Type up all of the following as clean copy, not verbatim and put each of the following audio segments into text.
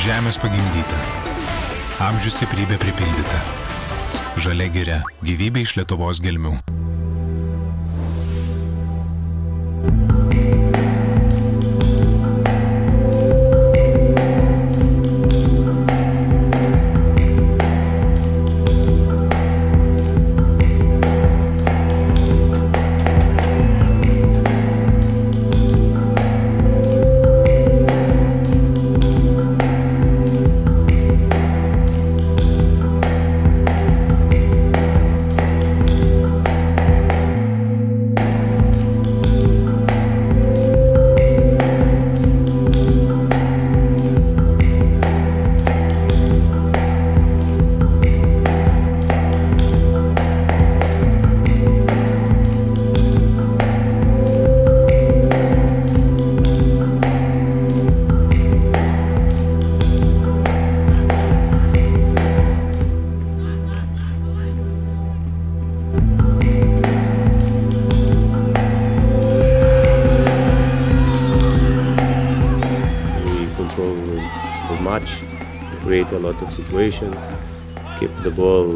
Žemės pagimdyta, amžių stiprybė pripildyta, žalia giria, gyvybė iš Lietuvos gelmių. The match, create a lot of situations, keep the ball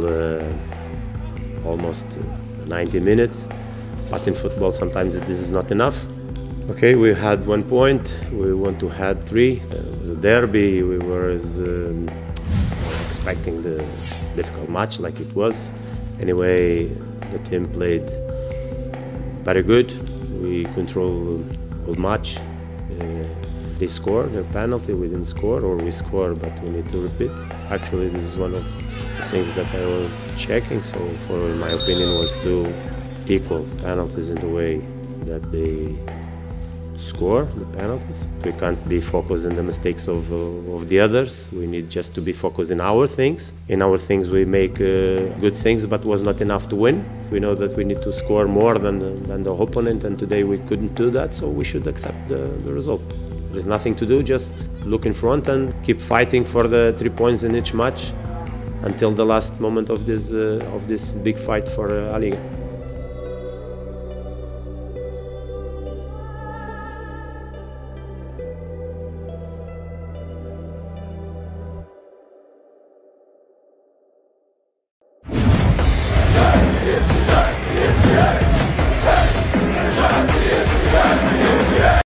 almost 90 minutes, but in football sometimes this is not enough. Okay, we had 1 point, we want to have 3. It was a derby, we were expecting the difficult match like it was. Anyway, the team played very good, we controlled the match. They scored a penalty, we didn't score, or we scored, but we need to repeat. Actually, this is one of the things that I was checking, so for my opinion was to equal penalties in the way that they score the penalties. We can't be focused on the mistakes of the others. We need just to be focused in our things. In our things we make good things, but was not enough to win. We know that we need to score more than the opponent, and today we couldn't do that, so we should accept the result. There's nothing to do, just look in front and keep fighting for the 3 points in each match until the last moment of this big fight for A Liga.